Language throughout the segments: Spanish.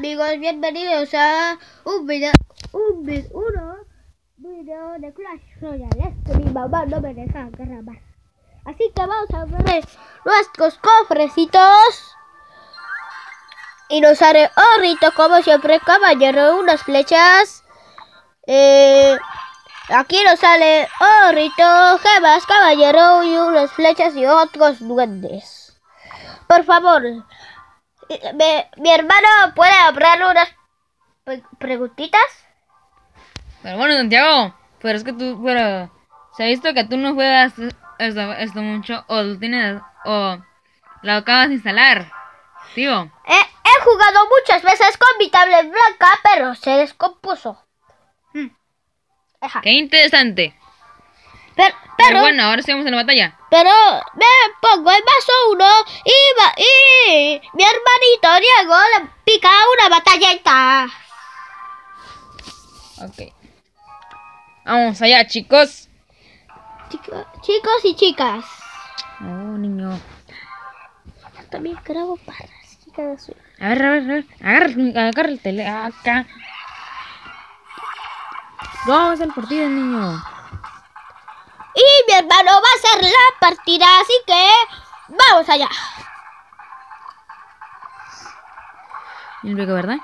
amigos, bienvenidos a un video de Clash Royale. Es que mi mamá no me deja grabar. Así que vamos a ver nuestros cofrecitos. Y nos haré ahorita, como siempre, caballero, unas flechas. Aquí nos sale ahorita, gemas, caballero, y unas flechas y otros duendes. Por favor, mi hermano puede hablar unas preguntitas. Pero bueno, Santiago, pero es que se ha visto que tú no juegas esto mucho, o lo tienes, o lo acabas de instalar, tío. He jugado muchas veces con mi tablet blanca, pero se descompuso. Qué interesante. Pero bueno, ahora sí vamos a la batalla. Pero me pongo el vaso 1 y mi hermanito Diego le pica una batallita. Ok. Vamos allá, chicos. Chicos y chicas. Oh, niño. También grabo para las chicas. A ver. Agarra el tele. Acá. Vamos al partido, niño. Y mi hermano va a hacer la partida, así que vamos allá. Y luego, ¿verdad?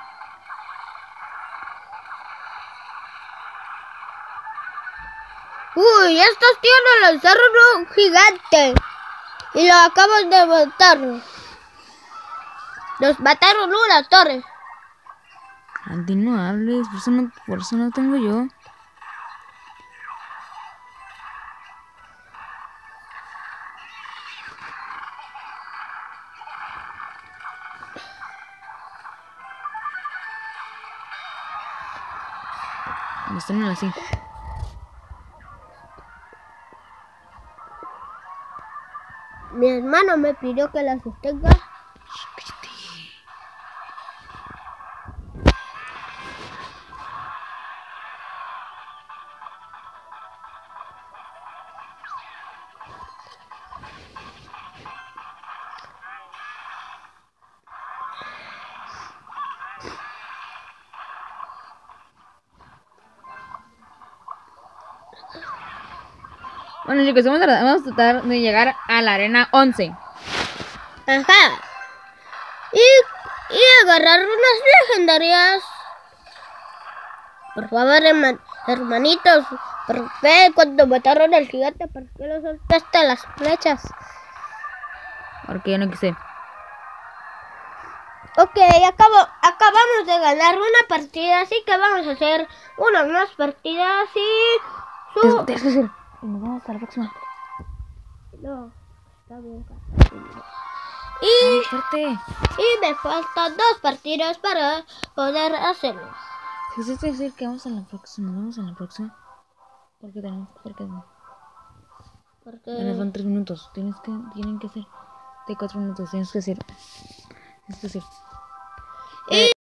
Uy, estos tíos nos lanzaron un gigante. Y lo acabamos de matar. Nos mataron una torre. Andy, no hables, por eso no tengo yo. Me están así. Mi hermano me pidió que la sostenga. Bueno, chicos, vamos a tratar de llegar a la arena 11. Ajá. Y agarrar unas legendarias. Por favor, hermanitos. Ve cuando mataron al gigante, ¿por qué lo soltaste las flechas? Porque yo no quise. Ok, acabamos de ganar una partida, así que vamos a hacer unas más partidas y... Tienes que decir. Nos vemos hasta la próxima. No, está bien. Fuerte. Y me faltan 2 partidas para poder hacerlo. Tienes que decir que vamos a la próxima. Nos vemos en la próxima. Porque nos van 3 minutos. Tienen que ser de 4 minutos. Tienes que decir.